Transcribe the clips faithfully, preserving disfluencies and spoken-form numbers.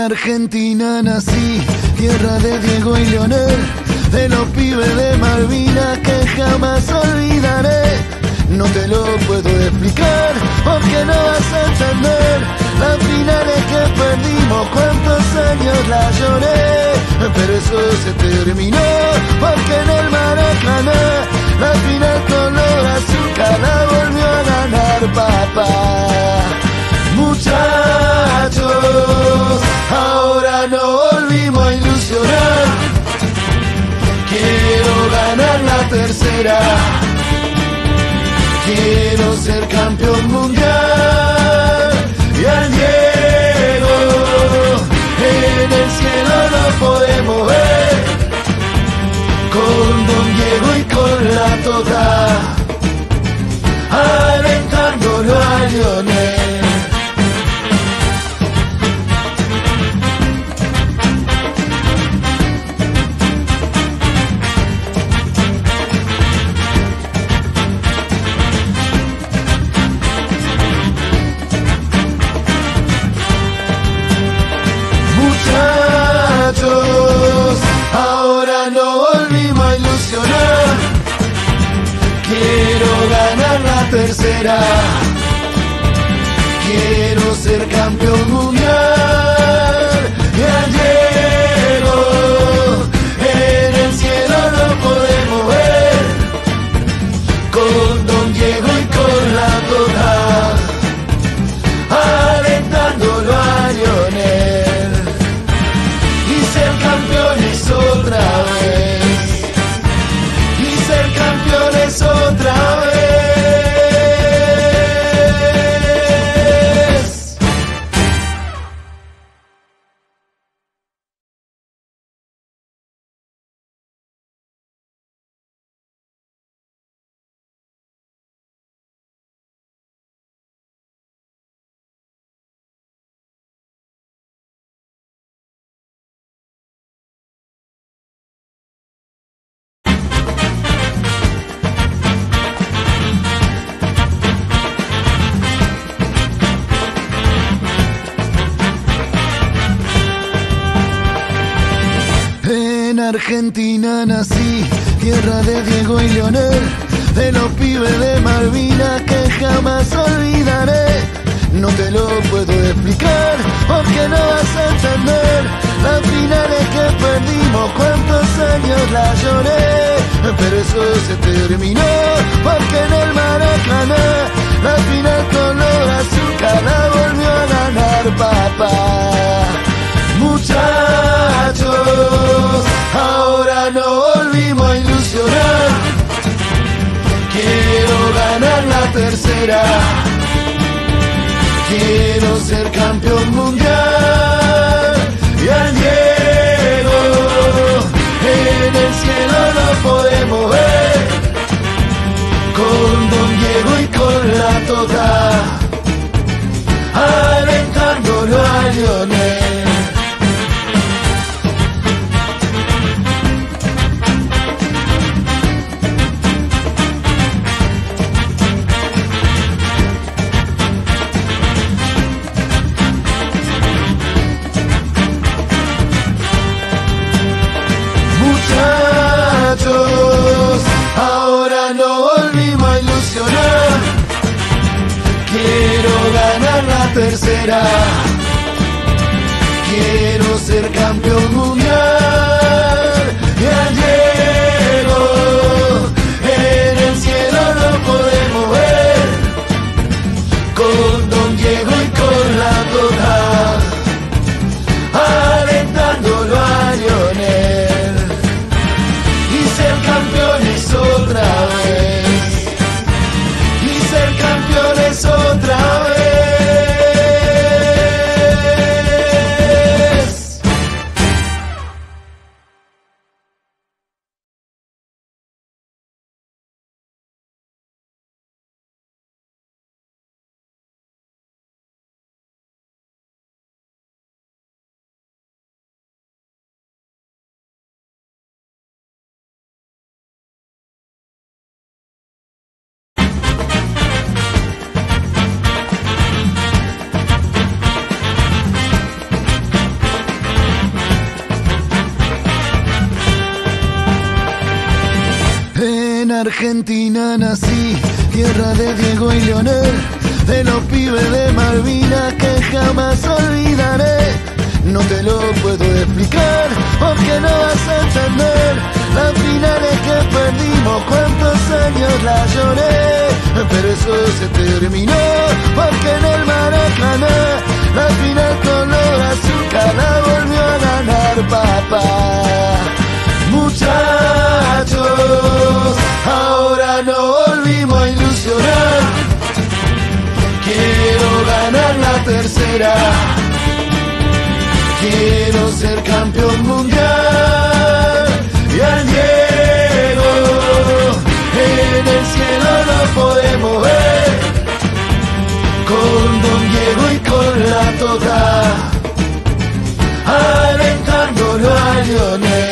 Argentina nací, tierra de Diego y Leonel, de los pibes de Malvinas que jamás olvidaré. No te lo puedo explicar porque no vas a entender las finales que perdimos, cuántos años la lloré, pero eso se terminó porque en el Maracaná la final color azúcar la volvió a ganar papá. Muchachos, ahora no volvimos a ilusionar, quiero ganar la tercera, quiero ser campeón mundial. Y al Diego en el cielo lo podemos ver, con Don Diego y con la Tota, alentándolo a Lionel. Ahora no volvimos a ilusionar, quiero ganar la tercera, quiero ser campeón mundial. Y al Diego en el cielo lo podemos ver, con Don Diego y con la Tota, alentándolo a Lionel. Y ser campeones otra vez, y ser campeones otra vez. Argentina nací, tierra de Diego y Leonel, de los pibes de Malvinas que jamás olvidaré. No te lo puedo explicar porque no vas a entender las finales que perdimos, cuántos años la lloré, pero eso se terminó porque en el Maracaná la final color azúcar la volvió a ganar papá. Muchachos, ahora no volvimos a ilusionar, quiero ganar la tercera, quiero ser campeón mundial. Y al Diego en el cielo lo podemos ver, con Don Diego y con la Tota, alentándolo a Lionel. Ahora no volvimos a ilusionar, quiero ganar la tercera, quiero ser campeón mundial. Y al Diego en el cielo lo podemos ver, con Don Diego y con la Tota, alentándolo a Lionel. Y ser campeones otra vez, y ser campeones otra vez. Argentina nací, tierra de Diego y Leonel, de los pibes de Malvinas que jamás olvidaré. No te lo puedo explicar porque no vas a entender las finales que perdimos, cuántos años la lloré, pero eso se terminó porque en el Maracaná la final color azúcar la volvió a ganar papá. Muchachos, ahora no volvimos a ilusionar, quiero ganar la tercera, quiero ser campeón mundial. Y al Diego en el cielo lo podemos ver, con Don Diego y con la Tota, alentándolo a Lionel.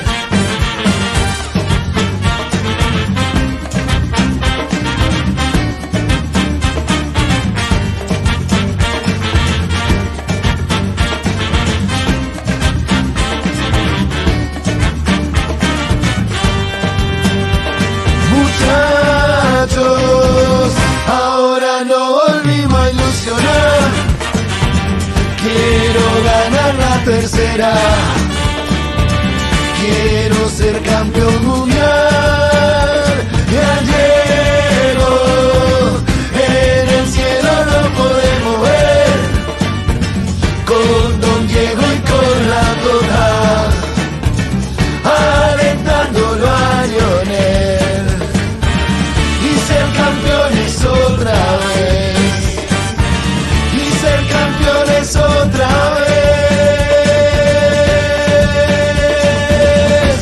Ahora no volvimos a ilusionar, quiero ganar la tercera, quiero ser campeón mundial. Y al Diego en el cielo lo podemos ver, con Don Diego y con la Tota, alentándolo a Lionel. Ser campeones otra vez, y ser campeones otra vez.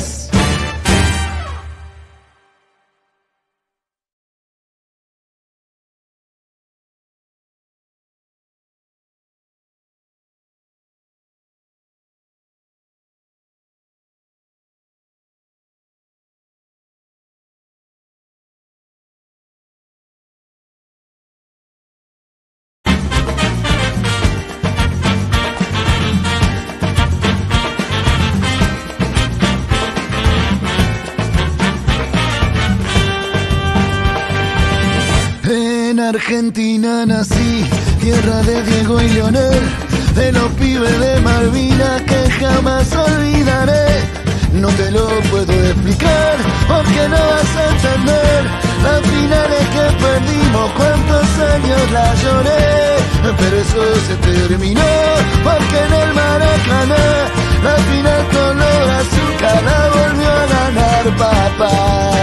En Argentina nací, tierra de Diego y Leonel, de los pibes de Malvinas que jamás olvidaré. No te lo puedo explicar porque no vas a entender las finales que perdimos, cuántos años la lloré, pero eso se terminó porque en el Maracaná la final color azúcar la volvió a ganar papá.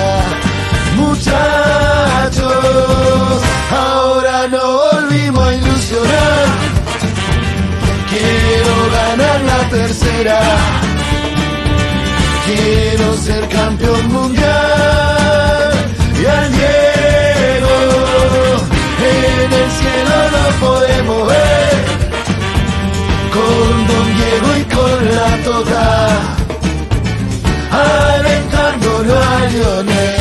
Muchachos, ahora no volvimos a ilusionar, quiero ganar la tercera, quiero ser campeón mundial. Y al Diego en el cielo lo podemos ver, con Don Diego y con la Tota, alentándolo a Lionel.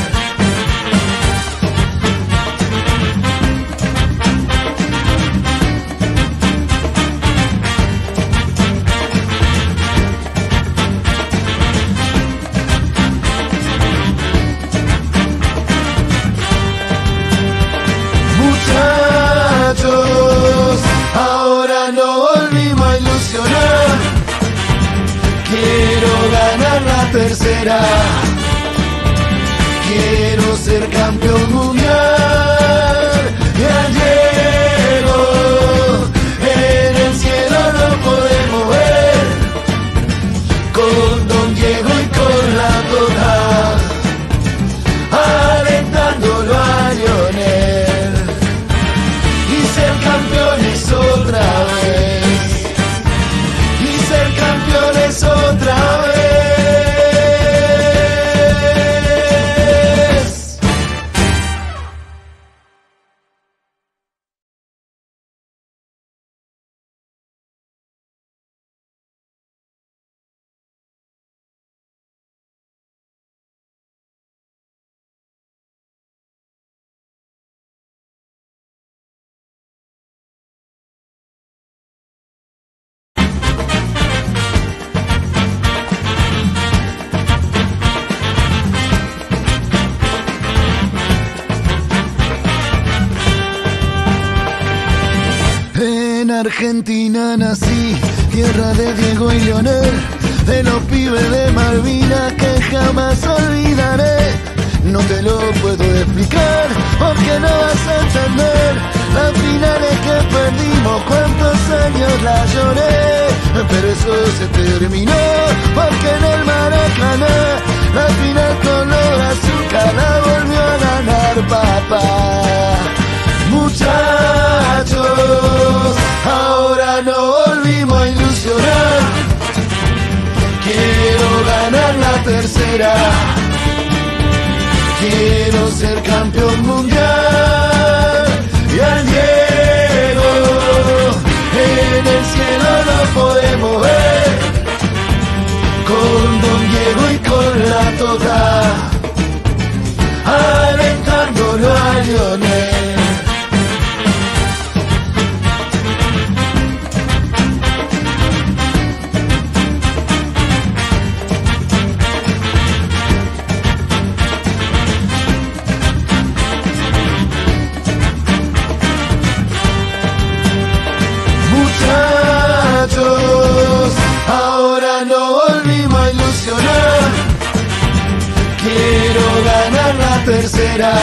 Ahora no volvimos a ilusionar, quiero ganar la tercera, quiero ser campeón mundial. Y al Diego en el cielo lo podemos ver, con Don Diego y con la Tota, alentándolo a Lionel. Y ser campeones otra vez, y ser campeones otra vez. Argentina nací, tierra de Diego y Leonel, de los pibes de Malvinas que jamás olvidaré. No te lo puedo explicar porque no vas a entender las finales que perdimos, cuántos años la lloré, pero eso se terminó porque en el Maracaná la final color azúcar la volvió a ganar papá. Muchachos, ahora no volvimos a ilusionar, quiero ganar la tercera, quiero ser campeón mundial. Y al Diego en el cielo lo podemos ver, con Don Diego y con la Tota, alentándolo a Lionel. Ahora no volvimos a ilusionar, quiero ganar la tercera,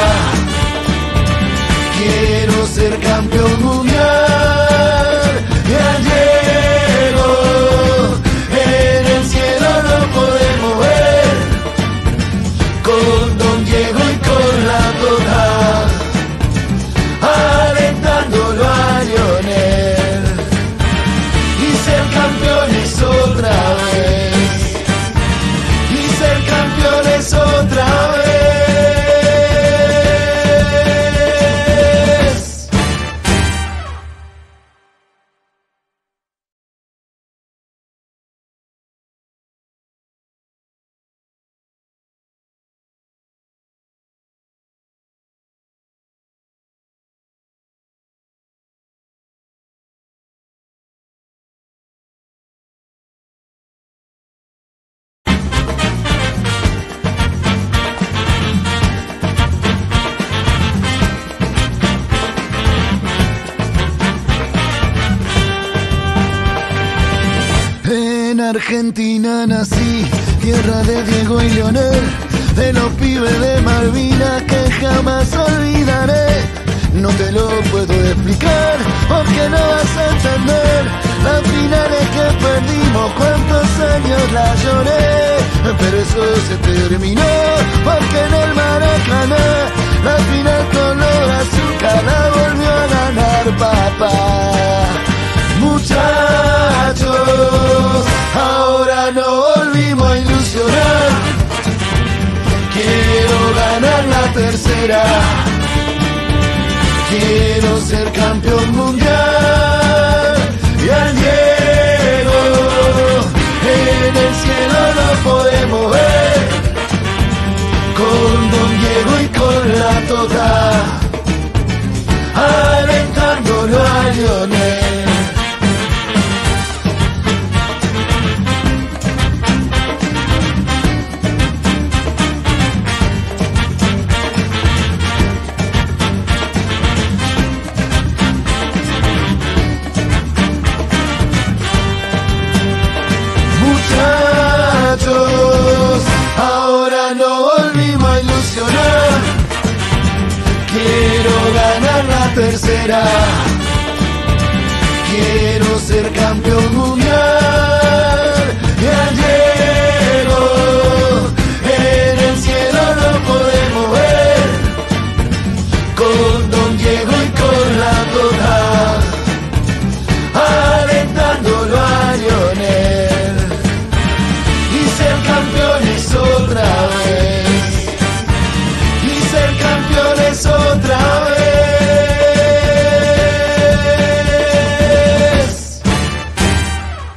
quiero ser campeón mundial. Y al Diego en el cielo lo podemos ver, con Don Diego y con la Tota, alentándolo a Lionel. Y ser campeones otra vez, y ser campeones otra vez. Argentina nací, tierra de Diego y Leonel, de los pibes de Malvinas que jamás olvidaré. No te lo puedo explicar porque no vas a entender las finales que perdimos, cuántos años la lloré, pero eso se terminó porque en el Maracaná la final color azúcar la volvió a ganar papá. Muchachos, ahora no volvimos a ilusionar, quiero ganar la tercera, quiero ser campeón mundial. Y al Diego en el cielo lo podemos ver, con Don Diego y con la Tota, alentándolo a Lionel. Ahora no volvimos a ilusionar, quiero ganar la tercera, quiero ser campeón mundial. Y al Diego en el cielo lo podemos ver, con Don Diego y con la Tota, alentándolo a Lionel. Y ser campeones otra vez, y ser campeones otra vez.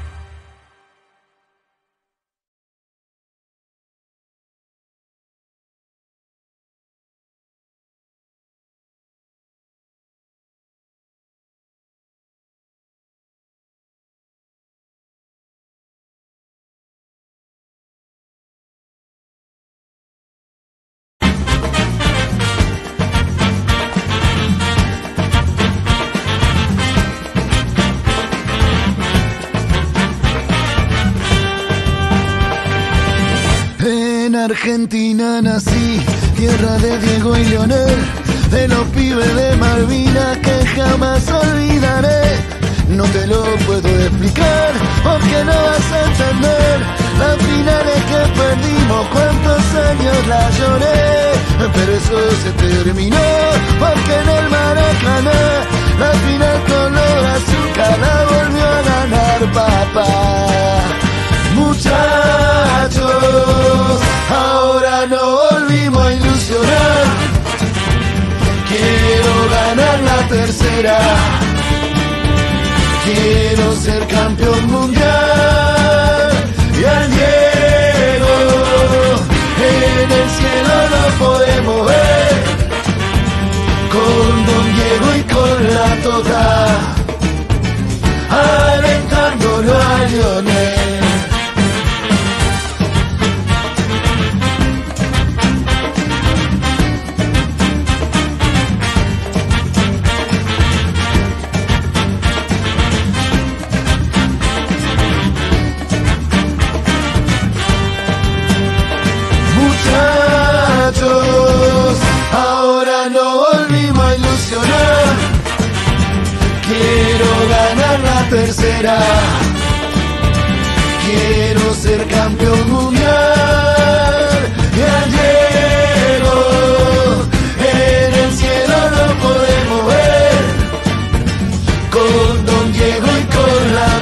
Argentina nací, tierra de Diego y Leonel, de los pibes de Malvinas que jamás olvidaré. No te lo puedo explicar porque no vas a entender las finales que perdimos, cuántos años la lloré, pero eso se terminó porque en el Maracaná la final color azúcar la volvió a ganar papá. Muchachos, ahora no volvimos a ilusionar, quiero ganar la tercera. Quiero ser campeón mundial y al Diego en el cielo lo podemos ver, con Don Diego y con la Tota, alentándolo a Lionel. Ahora no volvimos a ilusionar, quiero ganar la tercera, quiero ser campeón mundial y al Diego en el cielo lo podemos ver, con Don Diego y con la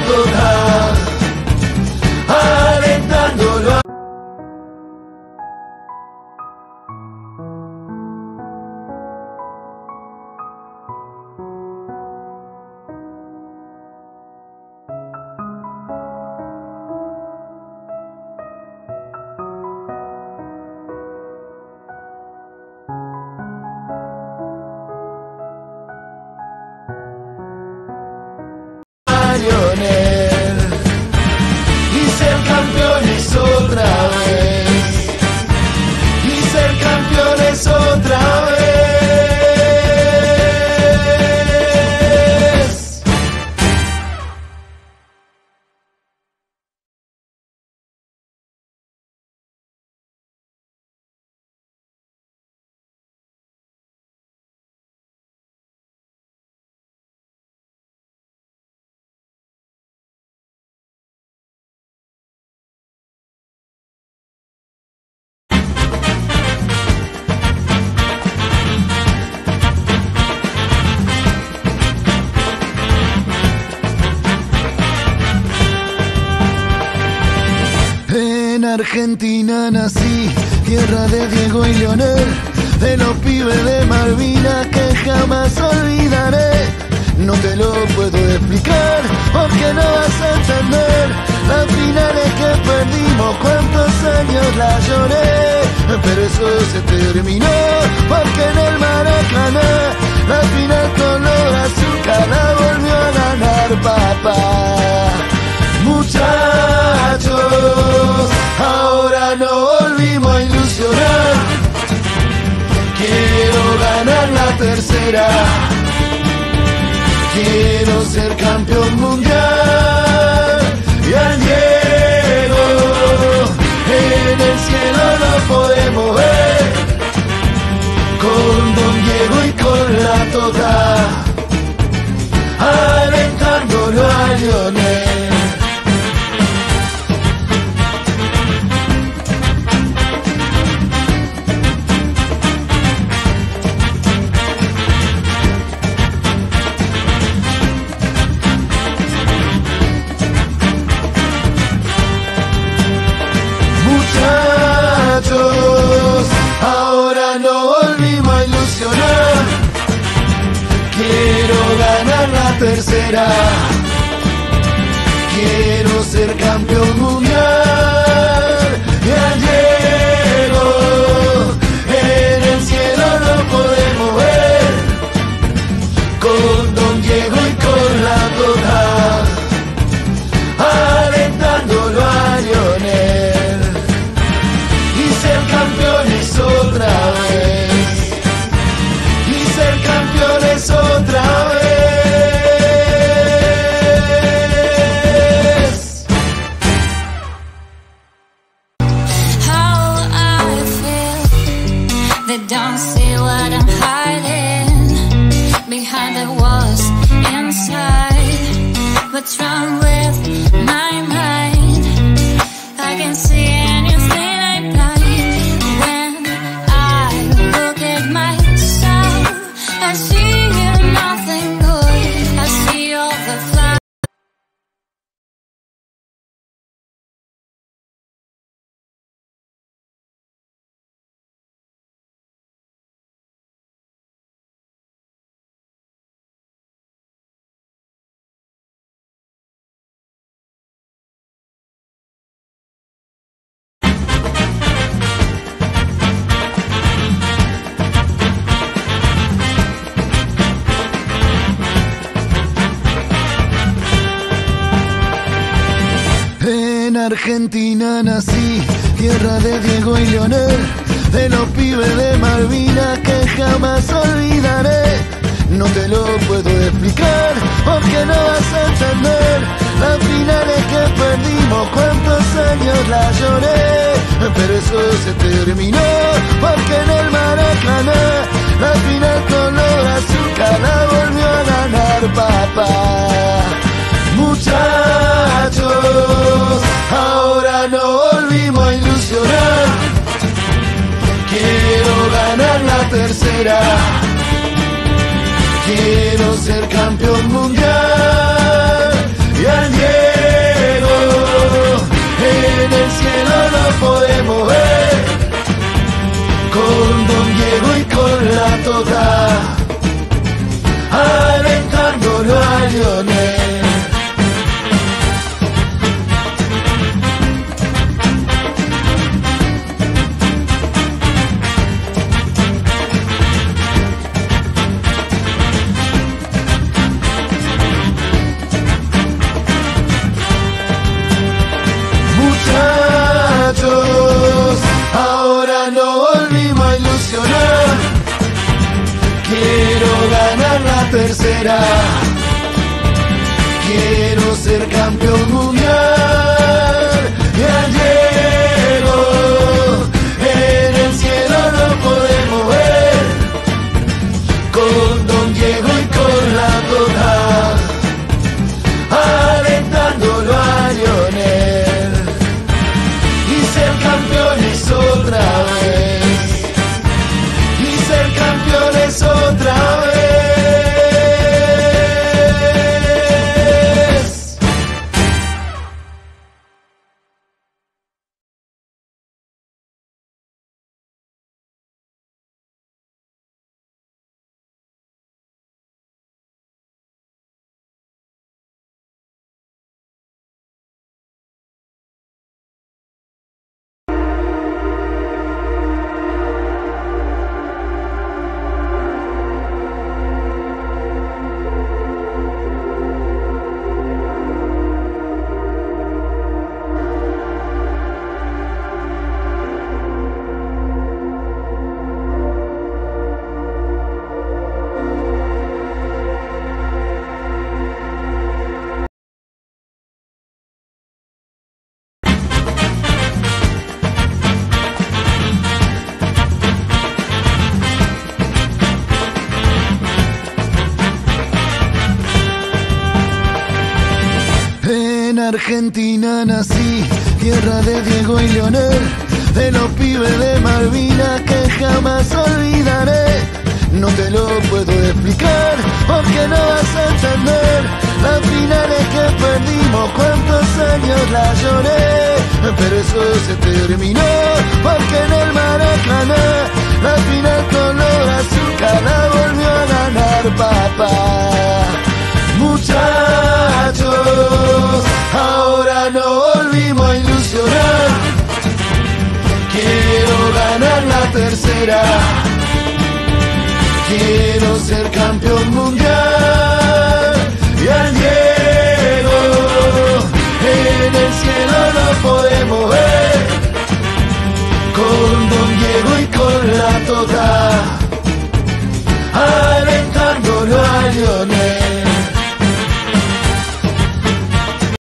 Tota, alentándolo a Lionel y ser campeones otra vez, y ser campeones otra vez. En Argentina nací, tierra de Diego y Leonel, de los pibes de Malvinas que jamás olvidaré. No te lo puedo explicar porque no vas a entender las finales que perdimos, cuántos años la lloré, pero eso se terminó porque en el Maracaná la final color azúcar la volvió a ganar papá. Muchachos, ahora no volvimos a ilusionar, quiero ganar la tercera, quiero ser campeón mundial y al Diego en el cielo lo podemos ver, con Don Diego y con la Tota, alentándolo a Lionel. Ahora no volvimos a ilusionar, quiero ganar la tercera, quiero ser campeón mundial y al Diego en el cielo lo podemos ver, con Don Diego y con la Tota, alentándolo a Lionel. Ser campeones otra vez, y ser campeones otra vez. what's wrong with my mind. I can see anything I'm blind. When I look at myself, I see nothing good. I see all the flaws. En Argentina nací, tierra de Diego y Leonel, de los pibes de Malvinas que jamás olvidaré. No te lo puedo explicar porque no vas a entender las finales que perdimos, cuántos años la lloré, pero eso se terminó porque en el Maracaná la final color azúcar la volvió a ganar papá. Muchachos, ahora no volvimos a ilusionar. Quiero ganar la tercera. Quiero ser campeón mundial. Y al Diego en el cielo lo podemos ver, con Don Diego y con la Tota, alentándolo a Lionel. Ahora no volvimos a ilusionar. Quiero ganar la tercera. Quiero ser campeón mundial. Y al Diego en el cielo lo podemos ver, con Don Diego y con la Tota, alentándolo a Lionel. Y ser campeones otra vez, y ser campeones otra vez. En Argentina nací, tierra de Diego y Leonel, de los pibes de Malvinas que jamás olvidaré. No te lo puedo explicar porque no vas a entender las finales que perdimos, cuántos años la lloré, pero eso se terminó porque en el Maracaná la final color azúcar la volvió a ganar papá. Muchachos, ahora no volvimos a ilusionar. Quiero ganar la tercera. Quiero ser campeón mundial. Y al Diego en el cielo lo podemos ver, con Don Diego y con la Tota,